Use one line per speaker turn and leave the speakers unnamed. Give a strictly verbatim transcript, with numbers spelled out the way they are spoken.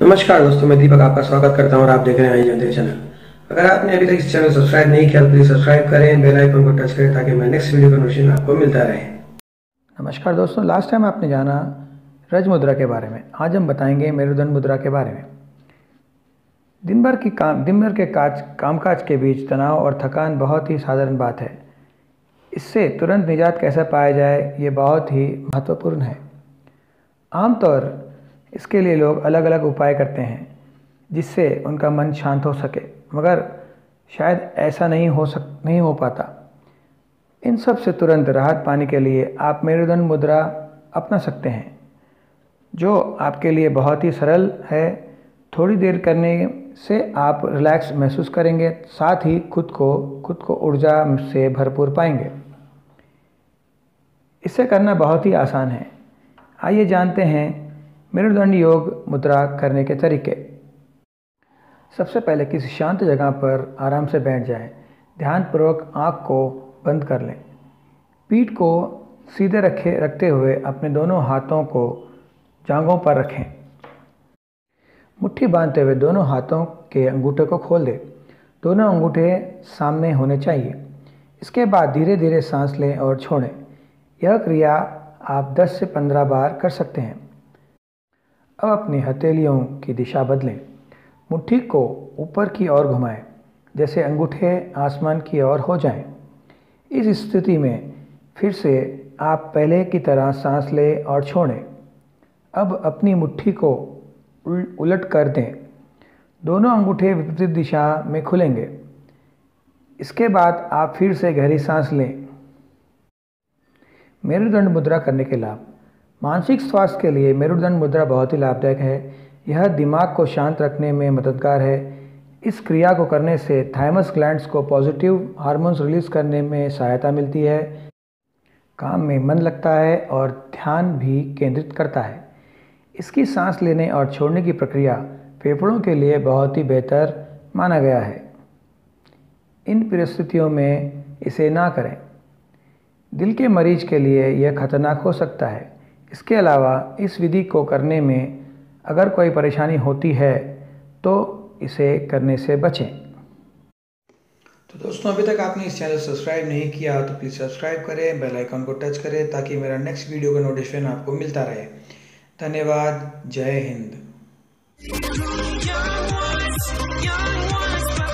नमस्कार दोस्तों, मैं दीपक आपका स्वागत करता हूं और आप देख रहे हैं आई जानते चैनल। अगर आपने अभी तक इस चैनल सब्सक्राइब नहीं किया तो प्लीज सब्सक्राइब करें, बेल आइकन को टच करें ताकि मैं नेक्स्ट वीडियो का नोटिफिकेशन आपको मिलता रहे।
नमस्कार दोस्तों, लास्ट टाइम आपने जाना रज मुद्रा के बारे में। आज हम बताएंगे मेरुदंड मुद्रा के बारे में। दिन भर की काम दिन भर के काज कामकाज के बीच तनाव और थकान बहुत ही साधारण बात है। इससे तुरंत निजात कैसे पाया जाए, ये बहुत ही महत्वपूर्ण है। आमतौर इसके लिए लोग अलग अलग उपाय करते हैं जिससे उनका मन शांत हो सके, मगर शायद ऐसा नहीं हो सक नहीं हो पाता। इन सब से तुरंत राहत पाने के लिए आप मेरुदंड मुद्रा अपना सकते हैं, जो आपके लिए बहुत ही सरल है। थोड़ी देर करने से आप रिलैक्स महसूस करेंगे, साथ ही खुद को खुद को ऊर्जा से भरपूर पाएंगे। इसे करना बहुत ही आसान है। आइए जानते हैं मेरुदंड योग मुद्रा करने के तरीके। सबसे पहले किसी शांत जगह पर आराम से बैठ जाएं। ध्यानपूर्वक आँख को बंद कर लें। पीठ को सीधे रखे रखते हुए अपने दोनों हाथों को जांघों पर रखें। मुट्ठी बांधते हुए दोनों हाथों के अंगूठे को खोल दें। दोनों अंगूठे सामने होने चाहिए। इसके बाद धीरे धीरे सांस लें और छोड़ें। यह क्रिया आप दस से पंद्रह बार कर सकते हैं। अब अपनी हथेलियों की दिशा बदलें। मुट्ठी को ऊपर की ओर घुमाएं, जैसे अंगूठे आसमान की ओर हो जाएं। इस स्थिति में फिर से आप पहले की तरह सांस लें और छोड़ें। अब अपनी मुट्ठी को उलट कर दें। दोनों अंगूठे विपरीत दिशा में खुलेंगे। इसके बाद आप फिर से गहरी सांस लें। मेरुदंड मुद्रा करने के लाभ। मानसिक स्वास्थ्य के लिए मेरुदंड मुद्रा बहुत ही लाभदायक है। यह दिमाग को शांत रखने में मददगार है। इस क्रिया को करने से थाइमस ग्लैंड्स को पॉजिटिव हार्मोन्स रिलीज करने में सहायता मिलती है। काम में मन लगता है और ध्यान भी केंद्रित करता है। इसकी सांस लेने और छोड़ने की प्रक्रिया फेफड़ों के लिए बहुत ही बेहतर माना गया है। इन परिस्थितियों में इसे ना करें। दिल के मरीज के लिए यह खतरनाक हो सकता है। इसके अलावा इस विधि को करने में अगर कोई परेशानी होती है तो इसे करने से बचें।
तो दोस्तों, अभी तक आपने इस चैनल सब्सक्राइब नहीं किया तो प्लीज़ सब्सक्राइब करें, बेल आइकन को टच करें ताकि मेरा नेक्स्ट वीडियो का नोटिफिकेशन आपको मिलता रहे। धन्यवाद। जय हिंद।